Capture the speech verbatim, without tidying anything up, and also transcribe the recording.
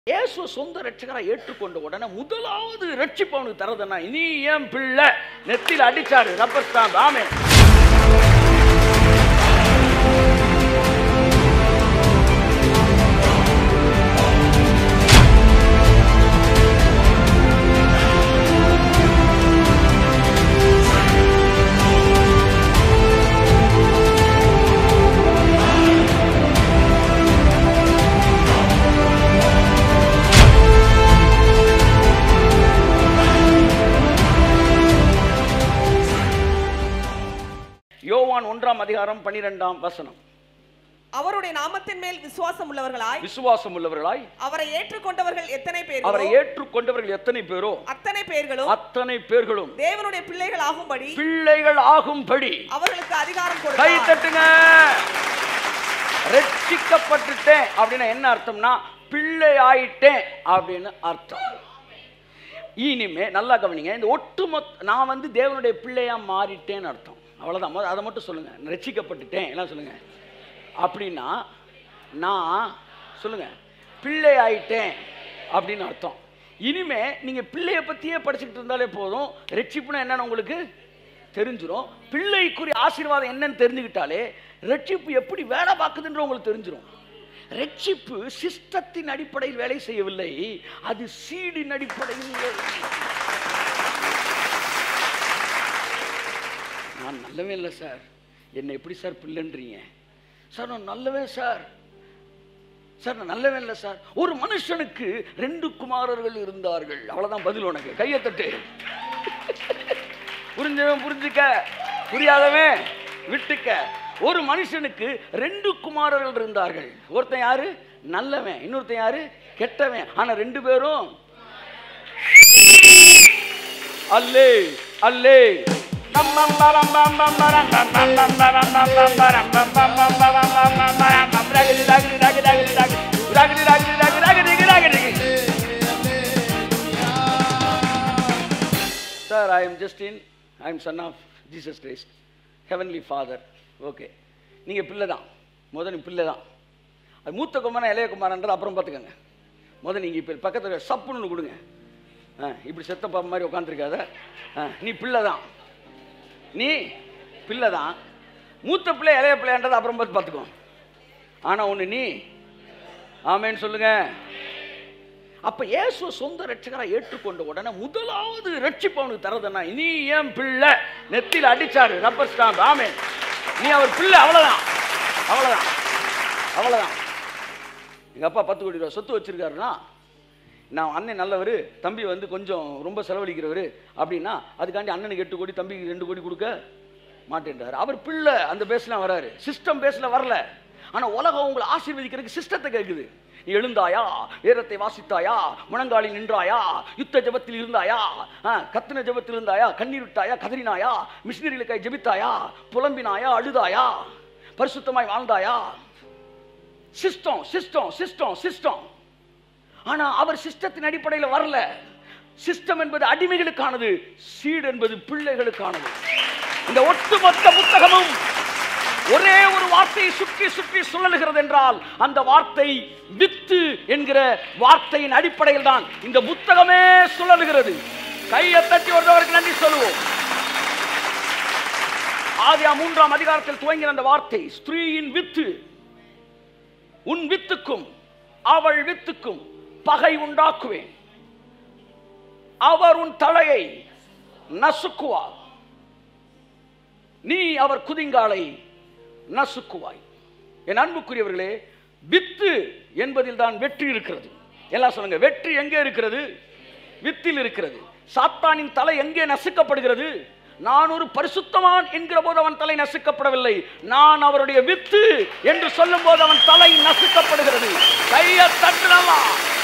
இயேசு சொந்த ரட்சகரை ஏற்றுக்கொண்ட உடனே முதலாவது ரட்சிப்பு அவனுக்கு தரதுன்னா, நீ ஏன் பிள்ளை நெத்தியில் அடிச்சாரு ரப்பர் ஸ்டாம்ப். ஆமென். யோவான் ஒன்றாம் அதிகாரம் பன்னிரண்டாம் வசனம். அவருடைய நாமத்தின் மேல் விசுவாசம் உள்ளவர்களாய் விசுவாசம் உள்ளவர்களாய் அவரை ஏற்றுக்கொண்டவர்கள் எத்தனை பேர் அவரை ஏற்றுக்கொண்டவர்கள் எத்தனை பேரோ அத்தனை பேர்களும் அத்தனை பேர்களும் தேவனுடைய பிள்ளைகள் ஆகும்படி பிள்ளைகள் ஆகும்படி அவர்களுக்கு அதிகாரம் கை கொடுத்தார். தட்டுங்க. ரட்சிக்கப்பட்டுட்டேன் அப்படின்னா என்ன அர்த்தம்னா, பிள்ளை ஆயிட்டேன் அப்படின்னு அர்த்தம். இனிமே நல்லா கவனிங்க, இந்த ஒட்டுமொத்த நான் வந்து தேவனுடைய பிள்ளையா மாறிட்டேன்னு அர்த்தம். அவ்வளோதான். அதை மட்டும் சொல்லுங்க. ரட்சிக்கப்பட்டுட்டேன் எல்லாம் சொல்லுங்க. அப்படின்னா நான் சொல்லுங்க பிள்ளை ஆயிட்டேன் அப்படின்னு அர்த்தம். இனிமே நீங்க பிள்ளைய பத்தியே படிச்சுக்கிட்டு இருந்தாலே போதும், ரட்சிப்புனா என்னன்னு உங்களுக்கு தெரிஞ்சிடும். பிள்ளைக்குரிய ஆசீர்வாதம் என்னன்னு தெரிஞ்சுக்கிட்டாலே ரட்சிப்பு எப்படி வேலை பார்க்குதுன்ற உங்களுக்கு தெரிஞ்சிடும். ரட்சிப்பு சிஸ்டத்தின் அடிப்படையில் வேலை செய்யவில்லை, அது சீடின் அடிப்படையில் வேலை. நான் நல்லவே இல்லை சார், என்னை எப்படி சார் பிள்ளைன்றீங்க சார்? நான் நல்லவே சார் சார் நான் நல்லவே இல்லை சார். ஒரு மனுஷனுக்கு ரெண்டு குமாரர்கள் இருந்தார்கள். அவ்வளவுதான் பதில். உனக்கு கையை தட்டு. புரிஞ்சவன் புரிஞ்சுக்க, புரியாதவன் விட்டுக்க. ஒரு மனுஷனுக்கு ரெண்டு குமாரர்கள் இருந்தார்கள். ஒருத்தன் யாரு? நல்லவன். இன்னொருத்தன் யாரு? கெட்டவன். ஆனா ரெண்டு பேரும் அல்லே அல்லே Sir, I am Justin. I am son of Jesus Christ, Heavenly Father. Okay, நீங்கள் பிள்ளை தான். முதல் நீ பிள்ளை தான். அது மூத்த குமாரன் இளைய குமாரன்றது அப்புறம் பார்த்துக்கோங்க. முதல் நீங்கள் இப்போ பக்கத்தில் சப்புன்னு கொடுங்க. ஆ, இப்படி செத்த பாப்ப மாதிரி உட்காந்துருக்காத. ஆ, நீ பிள்ளை தான். நீ பிள்ளை தான். மூத்த பிள்ளை இளைய பிள்ளைன்றது அப்புறம் பார்த்து பார்த்துக்கோ. ஆனால் ஒன்று நீ ஆமேன்னு சொல்லுங்க. அப்போ இயேசு சொந்த ரட்சகரை ஏற்றுக்கொண்ட உடனே முதலாவது ரட்சிப்பு அவனுக்கு தரதுன்னா, நீ ஏன் பிள்ளை நெத்தியில் அடிச்சாரு ரப்பர் ஸ்டாம்ப். ஆமேன். நீ அவர் பிள்ளை. அவ்வளோதான் அவ்வளோதான் அவ்வளோதான். எங்கள் அப்பா பத்து கோடி ரூபா சொத்து வச்சிருக்காருன்னா, நான் அண்ணன் நல்லவர், தம்பி வந்து கொஞ்சம் ரொம்ப செலவழிக்கிறவர் அப்படின்னா அதுக்காண்டி அண்ணனுக்கு எட்டு கோடி தம்பிக்கு ரெண்டு கோடி கொடுக்க மாட்டேன்றார். அவர் பிள்ளை. அந்த பேஸ்லாம் வராரு, சிஸ்டம் பேஸில் வரல. ஆனால் உலகம் உங்களை ஆசீர்வதிக்கிறதுக்கு சிஸ்டத்தை கேட்குது. நீ எழுந்தாயா, வேதத்தை வாசித்தாயா, முழங்காலில் நின்றாயா, யுத்த ஜபத்தில் இருந்தாயா, கத்தின ஜபத்தில் இருந்தாயா, கண்ணீர் விட்டாயா, கதறினாயா, மிஷினரிகளுக்காய் ஜெபித்தாயா, புலம்பினாயா, அழுதாயா, பரிசுத்தமாய் வாழ்ந்தாயா. System system system system. ஆனா அவர் சிஸ்டத்தின் அடிப்படையில் வரல. சிஸ்டம் என்பது அடிமைகளுக்கானது, சீடு என்பது பிள்ளைகளுக்கானது. இந்த ஒட்டுமொத்த புத்தகமும் ஒரே ஒரு வார்த்தையை சுற்றி சுற்றி சுழலுகிறது என்றால் அந்த வார்த்தை வித்து என்கிற வார்த்தையின் அடிப்படையில் தான் இந்த புத்தகமே சுழலுகிறது. கையை தட்டி ஒருவருக்கு நன்றி சொல்லுவோம். ஆதியா மூன்றாம் அதிகாரத்தில் துவங்கின அந்த வார்த்தை, ஸ்திரீயின் வித்து, உன் வித்துக்கும் அவள் வித்துக்கும் பகை உண்டாக்குவேன், அவர் உன் தலையை நசுக்குவார், நீ அவர் குதிங்காலை நசுக்குவாய். என் அன்புக்குரியவர்களே, வித்து என்பதில் தான் வெற்றி இருக்கிறது. எல்லாம் சொல்லுங்க, வெற்றி எங்கே இருக்கிறது? வித்தில் இருக்கிறது. சாத்தானின் தலை எங்கே நசுக்கப்படுகிறது? நான் ஒரு பரிசுத்தவான் என்கிற போது அவன் தலை நசுக்கப்படவில்லை, நான் அவருடைய வித்து என்று சொல்லும் போது அவன் தலை நசுக்கப்படுகிறது. கையை தட்டுறலாம்.